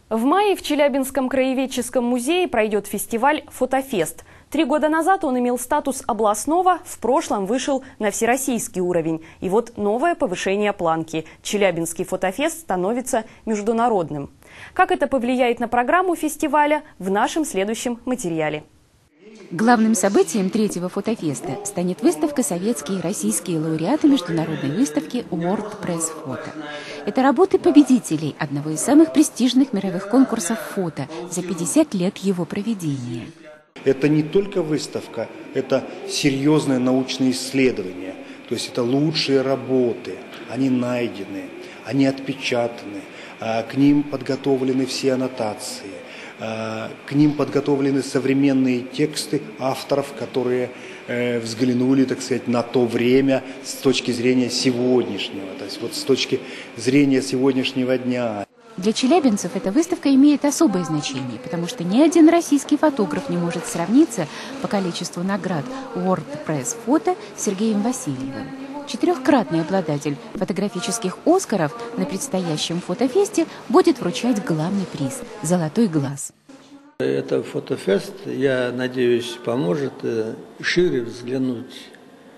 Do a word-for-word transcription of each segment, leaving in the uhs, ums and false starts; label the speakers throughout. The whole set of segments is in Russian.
Speaker 1: В мае в Челябинском краеведческом музее пройдет фестиваль «Фотофест». Три года назад он имел статус областного, в прошлом вышел на всероссийский уровень. И вот новое повышение планки. Челябинский фотофест становится международным. Как это повлияет на программу фестиваля, в нашем следующем материале.
Speaker 2: Главным событием третьего фотофеста станет выставка «Советские и российские лауреаты международной выставки World Press Photo». Это работы победителей одного из самых престижных мировых конкурсов фото за пятьдесят лет его проведения.
Speaker 3: Это не только выставка, это серьезное научное исследование. То есть это лучшие работы, они найдены, они отпечатаны, к ним подготовлены все аннотации. К ним подготовлены современные тексты авторов, которые э, взглянули, так сказать, на то время с точки зрения сегодняшнего, то есть вот с точки зрения сегодняшнего дня.
Speaker 2: Для челябинцев эта выставка имеет особое значение, потому что ни один российский фотограф не может сравниться по количеству наград World Press Photo с Сергеем Васильевым. Четырехкратный обладатель фотографических «Оскаров» на предстоящем фотофесте будет вручать главный приз – «Золотой глаз».
Speaker 4: Это фотофест, я надеюсь, поможет шире взглянуть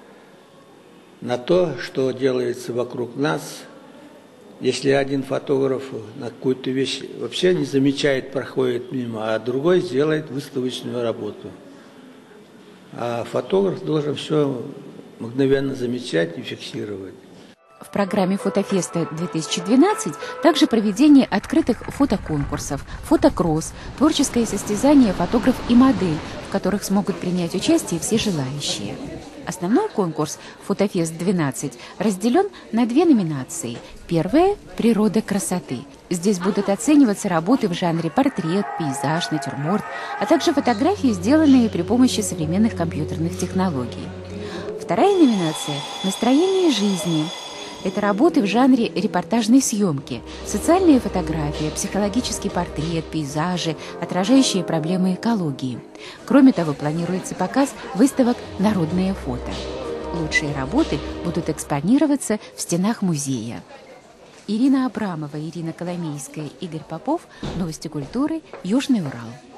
Speaker 4: на то, что делается вокруг нас. Если один фотограф на какую-то вещь вообще не замечает, проходит мимо, а другой сделает выставочную работу. А фотограф должен все мгновенно замечать и фиксировать.
Speaker 2: В программе фотофеста две тысячи двенадцать также проведение открытых фотоконкурсов, фотокросс, творческое состязание «Фотограф и модель», в которых смогут принять участие все желающие. Основной конкурс «Фотофест-двенадцать» разделен на две номинации. Первая – «Природа красоты». Здесь будут оцениваться работы в жанре портрет, пейзаж, натюрморт, а также фотографии, сделанные при помощи современных компьютерных технологий. Вторая номинация – «Настроение жизни». Это работы в жанре репортажной съемки, социальные фотографии, психологический портрет, пейзажи, отражающие проблемы экологии. Кроме того, планируется показ выставок «Народное фото». Лучшие работы будут экспонироваться в стенах музея. Ирина Абрамова, Ирина Коломейская, Игорь Попов. Новости культуры. Южный Урал.